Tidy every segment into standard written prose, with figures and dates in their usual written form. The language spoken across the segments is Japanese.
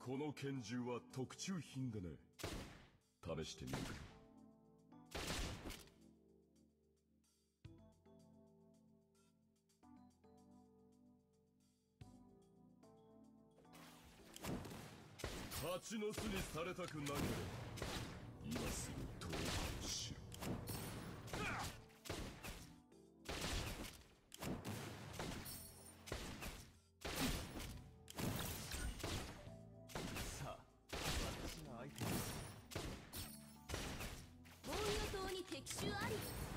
この拳銃は特注品だね。試してみるか。蜂の巣にされたくなければ今すぐ投降しろ。 さあ、私が相手です。 防御塔に敵襲あり。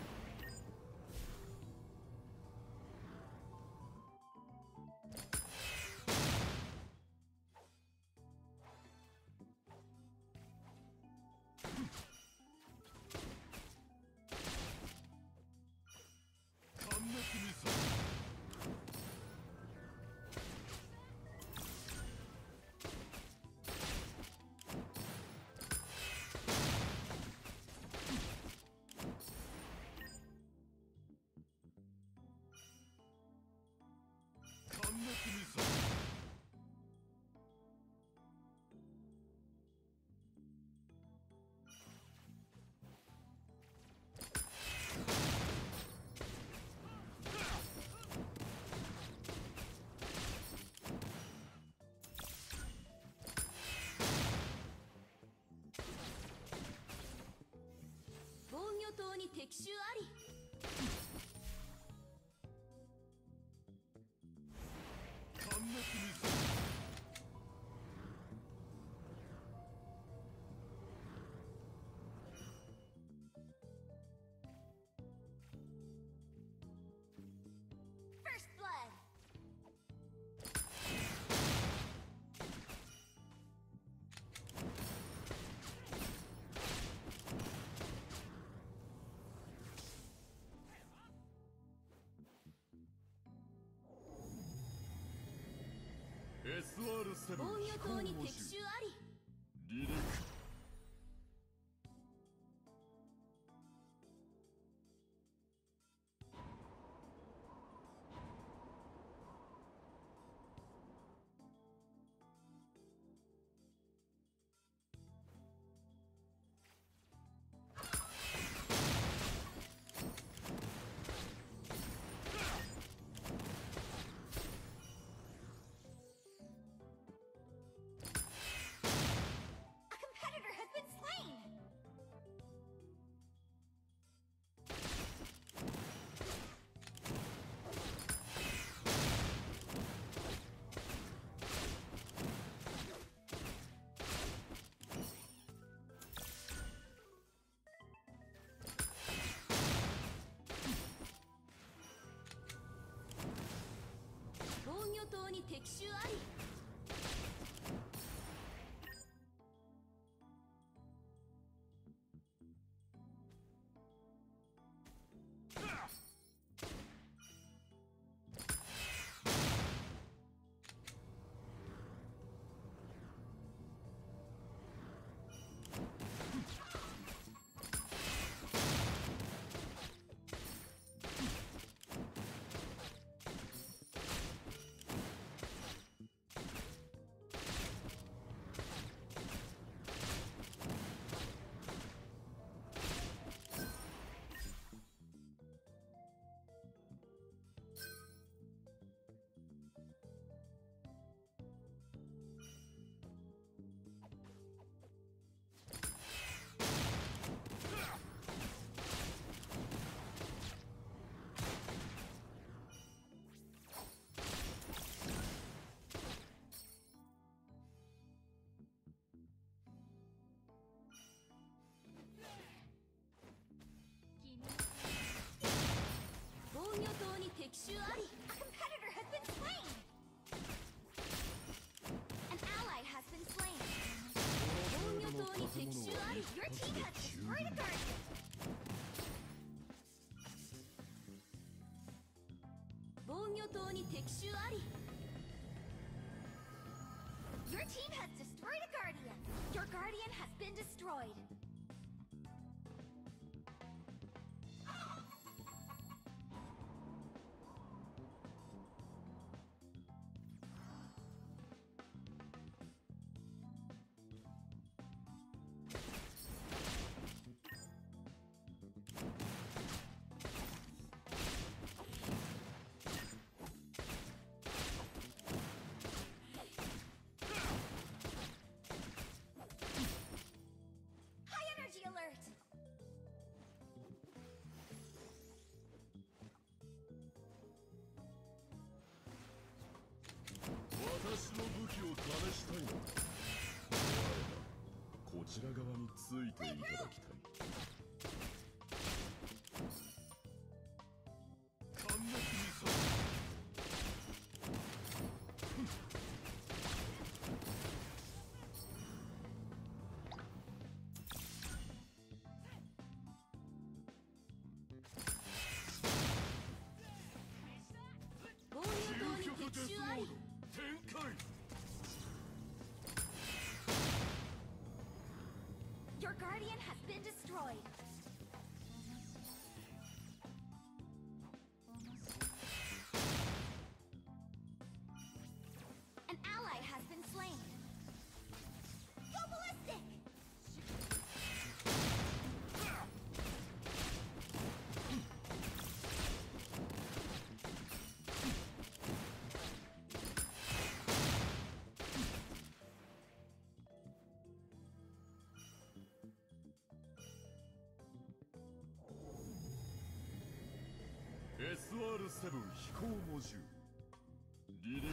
防御塔に敵襲あり。First blood. SR7 防御塔に敵飛襲あり。 行離陸。 防御塔に敵襲あり。防御塔に敵襲あり。A competitor has been slain. An ally has been slain. 防御塔に敵襲あり。Your team has destroyed a guardian. 防御塔に敵襲あり。Your team has destroyed a guardian. Your guardian has been destroyed. alert. 私の武器を試したいのか。こちら側についていただきたい。完璧にさ。 防御塔に敵襲あり。 展開。 Your guardian has been destroyed. An ally has been slain. Go ballistic! SR7 飛行モジュール離陸。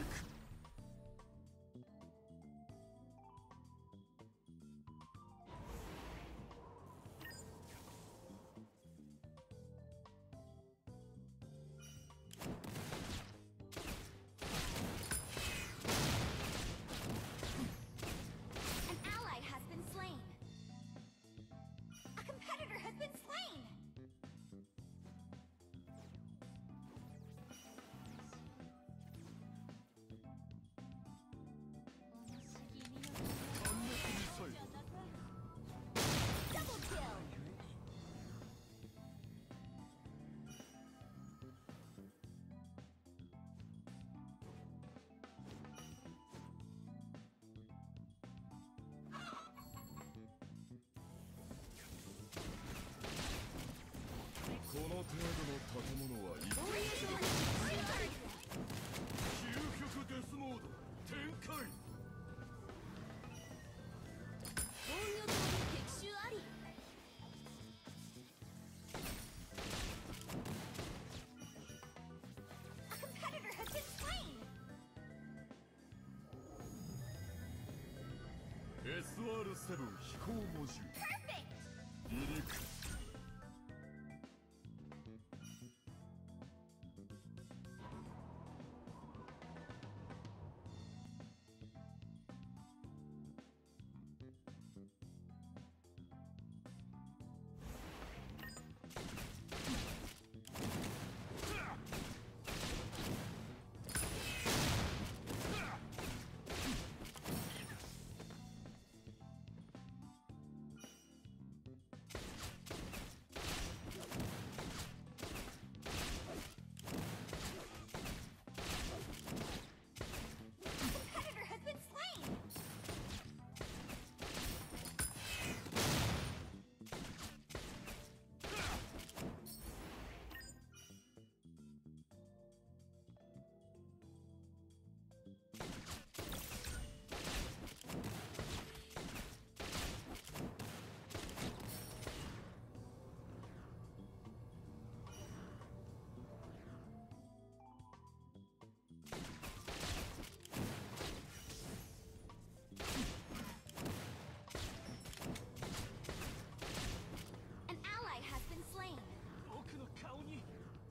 An ally has been slain. A competitor has been slain. Double kill. この程度の建物は一防御塔に敵襲あり。 究極デスモード展開。 防御塔に敵襲あり。A competitor has been slain. SR7 飛行モジュール Perfect. 離陸。 Competitor has been slain. An ally has been slain. 僕の顔に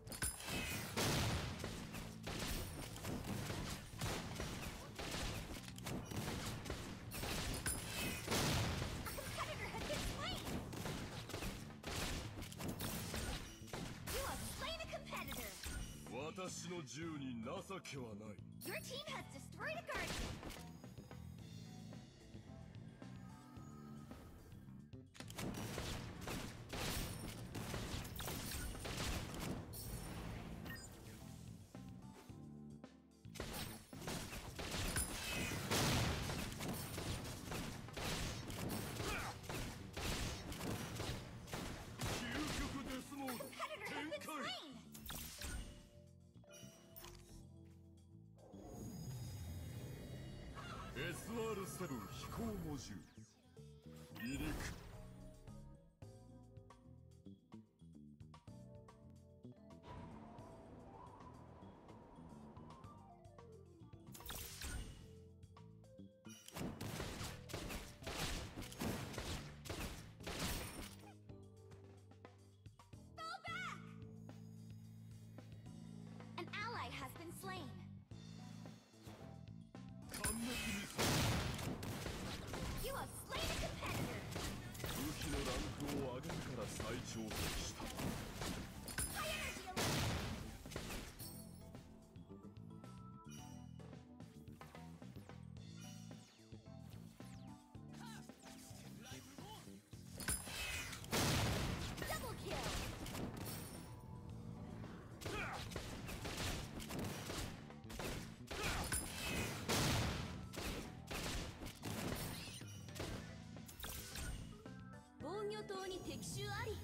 A competitor has been slain. You have slain a competitor. 私の銃に情けはない。 Your team has destroyed a guardian. SR7 飛行モジュール離陸。 再調整した。 High energy alert! Double kill! 防御塔に敵襲あり。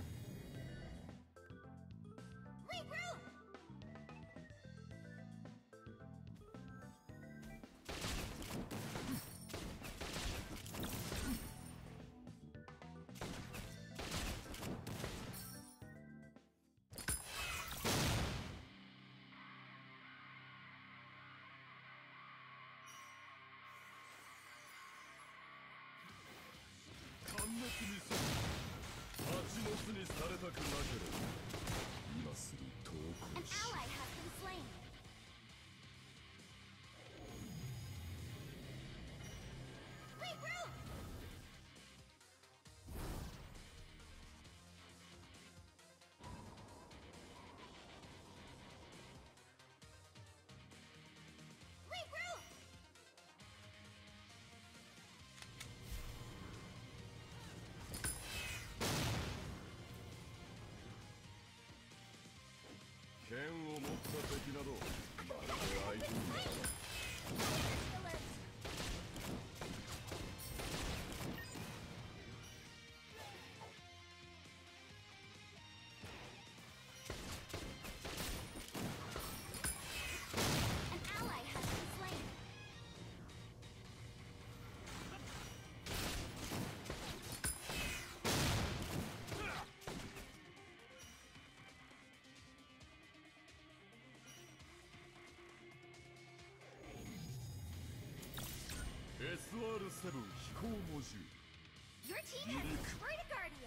Regroup! An ally has been slain. Regroup! Regroup! 剣を持った敵などまるで相手にならない。 Alert! An ally has been slain. SR7 飛行モジュール Your team has destroyed a guardian.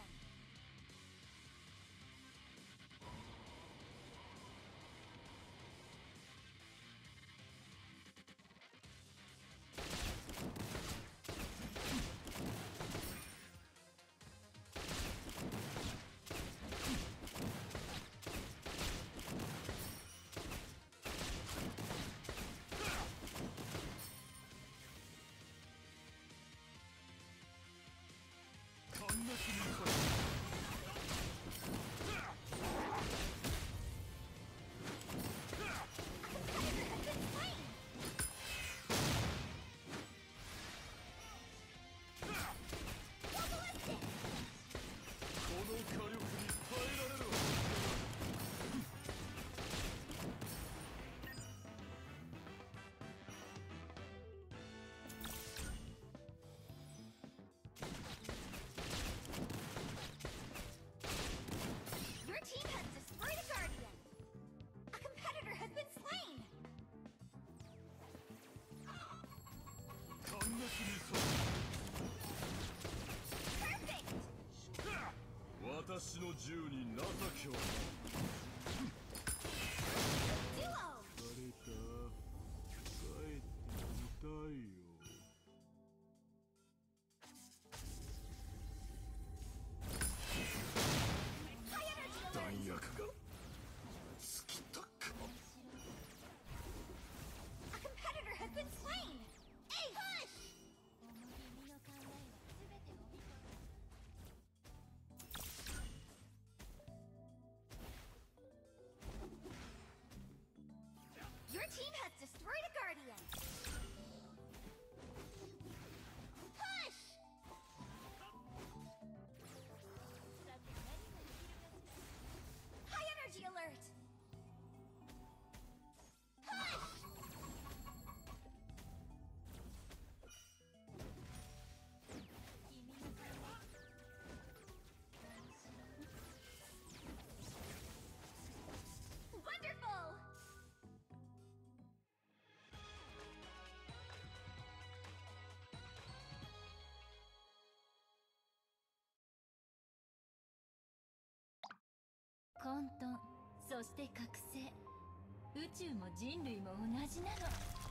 Your team has destroyed a guardian. A competitor has been slain. 完滅にそ Perfect. 私の銃に情けはない。 Duo. 誰か帰ってみたいよ。 High energy 弾 alert. 薬が尽きたか。 A competitor has been slain. Hey, push. Your team has destroyed a guardian. Push. High energy alert. Push. Wonderful. 混沌、そして覚醒。宇宙も人類も同じなの。